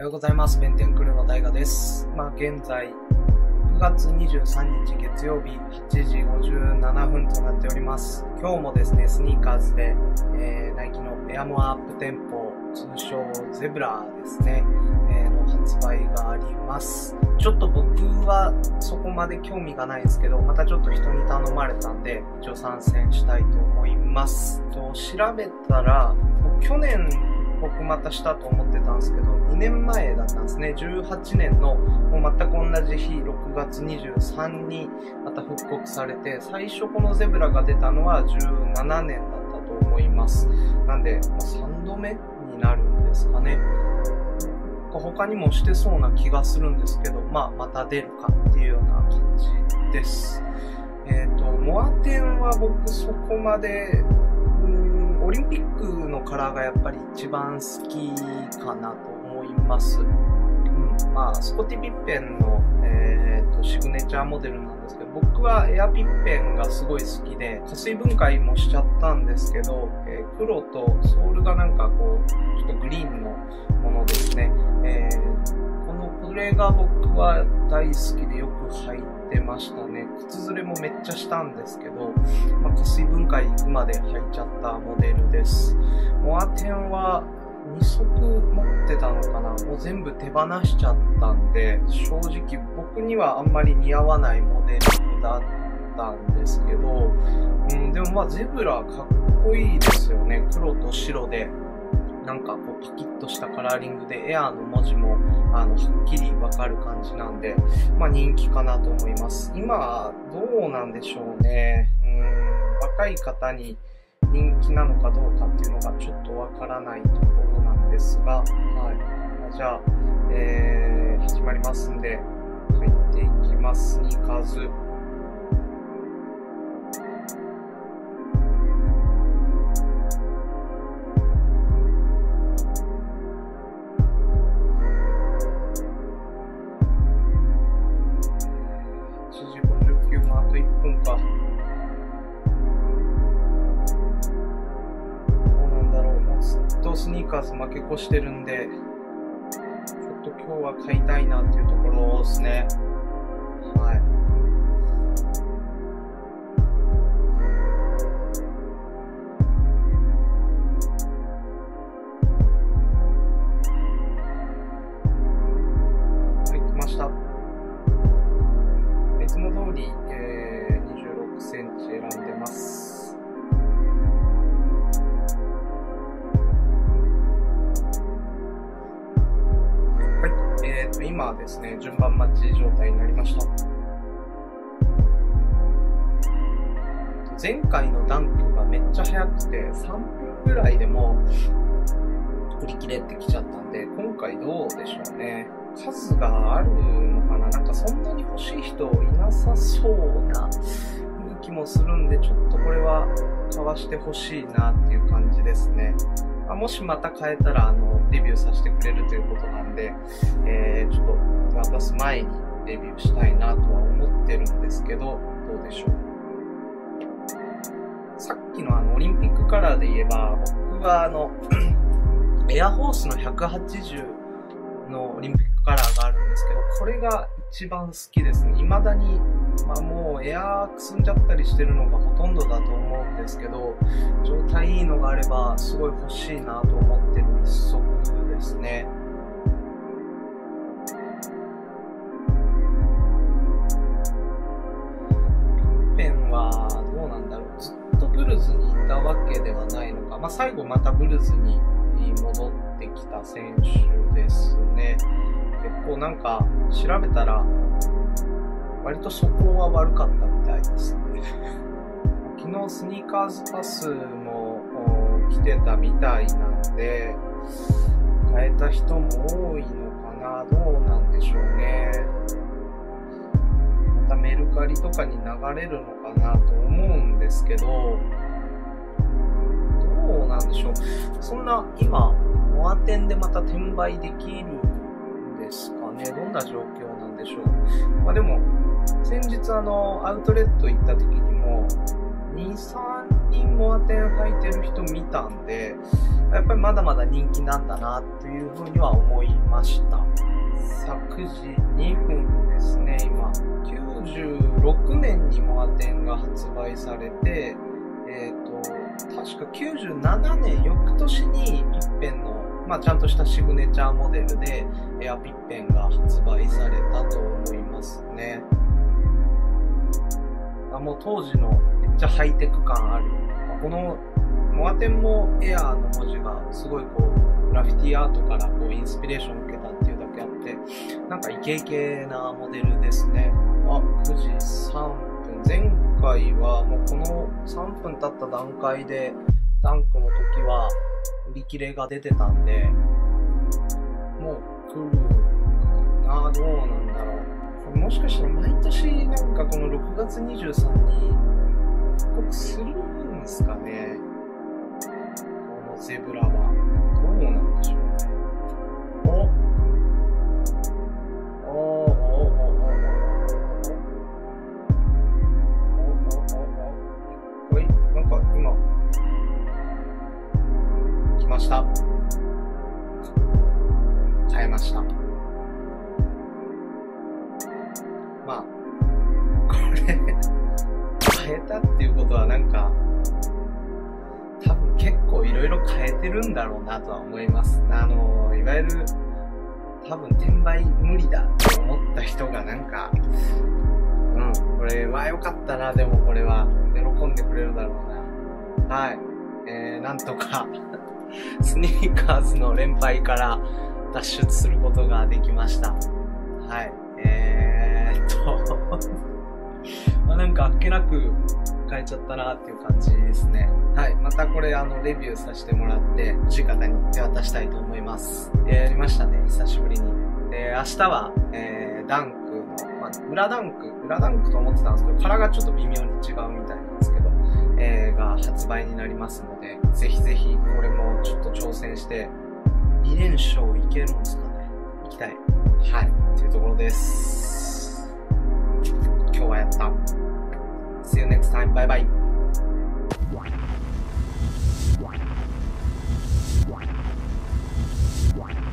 おはようございます。弁天クルーの大河です。現在、9月23日月曜日8時57分となっております。今日もですね、スニーカーズで、ナイキのエアモアアップテンポ、通称ゼブラですね、の発売があります。ちょっと僕はそこまで興味がないんですけど、またちょっと人に頼まれたんで、一応参戦したいと思います。調べたら、去年、僕またしたと思ってたんですけど、2年前だったんですね。18年のもう全く同じ日、6月23にまた復刻されて、最初このゼブラが出たのは17年だったと思います。なんで、3度目になるんですかね。他にもしてそうな気がするんですけど、また出るかっていうような感じです。モアテンは僕そこまで、オリンピックのカラーがやっぱり一番好きかなと思います。スコティ・ピッペンの、シグネチャーモデルなんですけど、僕はエアピッペンがすごい好きで、加水分解もしちゃったんですけど、黒とソールがなんかこう、ちょっとグリーンのものですね。これが僕は大好きでよく履いてましたね。靴ずれもめっちゃしたんですけど、加水分解行くまで履いちゃったモデルです。モアテンは2足持ってたのかな、もう全部手放しちゃったんで、正直僕にはあんまり似合わないモデルだったんですけど、でもゼブラかっこいいですよね。黒と白で。なんかこうパキッとしたカラーリングでエアーの文字もはっきりわかる感じなんで、人気かなと思います。今どうなんでしょうね。若い方に人気なのかどうかっていうのがちょっとわからないところなんですが、じゃあ、始まりますんで入っていきます。スニーカーズ。あと1分か。どうなんだろう。もうずっとスニーカーズ負け越してるんで、ちょっと今日は買いたいなっていうところですね。はい、来ました。いつも通り、26センチ選んでます。はい、今ですね、順番待ち状態になりました。前回のダンクがめっちゃ早くて、3分ぐらいでも売り切れてきちゃったんで、今回どうでしょうね。数があるのかな、なんかそんなに欲しい人いなさそうな雰囲気もするんで、ちょっとこれは買わしてほしいなっていう感じですね。もしまた買えたらレビューさせてくれるということなんで、ちょっと渡す前にレビューしたいなとは思ってるんですけど、どうでしょう。さっきのオリンピックカラーで言えば、僕はエアホースの180のオリンピックカラーがあるんですけど、これが一番好きですね。未だに、もうエアーくすんじゃったりしてるのがほとんどだと思うんですけど、状態いいのがあればすごい欲しいなと思ってる一足ですね。ピッペンはどうなんだろう。ずっとブルズにいたわけではないのか。最後またブルズに戻ってきた選手ですね。結構なんか調べたら割と素行は悪かったみたいですね。昨日スニーカーズパスも来てたみたいなんで、買えた人も多いのかな。どうなんでしょうね。またメルカリとかに流れるのかなと思うんですけど、どうなんでしょう。そんな今モアテンでまた転売できるんですかね。どんな状況なんでしょう。でも先日アウトレット行った時にも 2,3 人モアテン履いてる人見たんで、 やっぱりまだまだ人気なんだなというふうには思いました。昨時2分ですね、今。96年にモアテンが発売されて、確か97年翌年にピッペンの、ちゃんとしたシグネチャーモデルでエアピッペンが発売されたと思いますね。もう当時のめっちゃハイテク感ある。このモアテンもエアーの文字がすごいこうグラフィティアートからこうインスピレーションを受けたっていうだけあって、なんかイケイケなモデルですね。9時3分。前回はもうこの3分経った段階でダンクの時は売り切れが出てたんで、もう来るかな、どうなんだろう。もしかしたら毎年なんかこの6月23に復刻するんですかね。このゼブラは。どうなんでしょうね。なんか今、来ました。変えました。これ、変えたっていうことはなんか、多分結構いろいろ変えてるんだろうなとは思います。いわゆる、多分転売無理だって思った人がなんか、これは良かったな、でもこれは喜んでくれるだろうな。はい。なんとか、スニーカーズの連敗から脱出することができました。はい。なんかあっけなく変えちゃったなっていう感じですね。はい。またこれレビューさせてもらって、欲しい方に手渡したいと思います。やりましたね、久しぶりに。明日は、ダンクの、裏ダンクと思ってたんですけど、カラーがちょっと微妙に違うみたいなんですけど、が発売になりますので、ぜひぜひこれもちょっと挑戦して、2連勝いけるんですかね。行きたい。はい。というところです。今日はやった。See you next time. Bye bye.